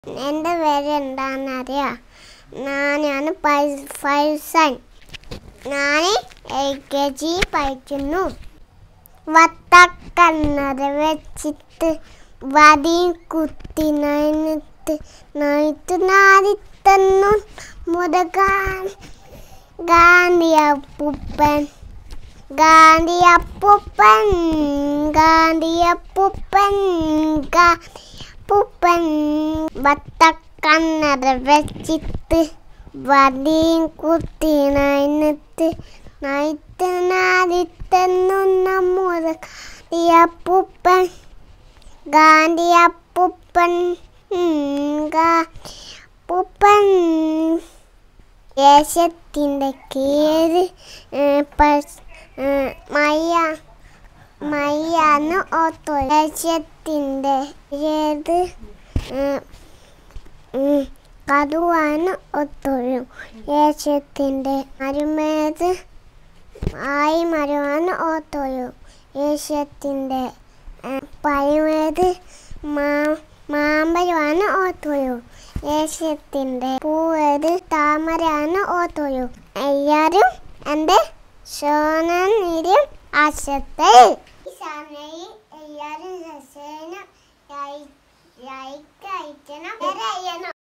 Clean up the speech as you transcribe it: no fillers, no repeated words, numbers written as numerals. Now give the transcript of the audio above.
എൻ്റെ പേര് എന്താണെന്നറിയാം. ഞാനാണ് ഫൈസൻ. ഞാൻ LKG പഠിക്കുന്നു. വത്തക്കണ്ണട വെച്ചിട്ട് വടിയും കുത്തി നയനത്ത് നാടിത്തന്നു മുതകാൻ ഗാന്ധിയപ്പൂപ്പൻ ഗാന്ധിയപ്പൂപ്പൻ ഗാന്ധിയപ്പൂപ്പൻ ഗാന്ധിയപ്പൂപ്പൻ വത്തക്കണ്ണട വെച്ചിട്ട് വടിയും കുത്തി നയനത്ത് നാടിത്തന്നു നമ്മുടെ ഗാന്ധിയപ്പൂപ്പൻ ഗാന്ധിയപ്പൂപ്പൻ ഗാന്ധിയപ്പൂപ്പൻ. ദേശത്തിൻ്റെ കീഴ് മയ്യാന്ന് ഓർത്തു. ദേശത്തിൻ്റെ ഏത് കടുവാന്ന് ഒത്തൊഴും. ദേശത്തിൻ്റെ മരുമേത് മരുവാന്ന് ഓർത്തൊഴും. ദേശത്തിൻ്റെ പഴമേത് മാമ്പഴമാണ് ഓർത്തൊഴും. ദേശത്തിൻ്റെ പൂവേത് താമരയാണ് ഓർത്തൊഴും. എല്ലാവരും എൻ്റെ സോനനിലും ആശത്തെ എല്ലാവരും ലൈക്ക് അയക്കണം.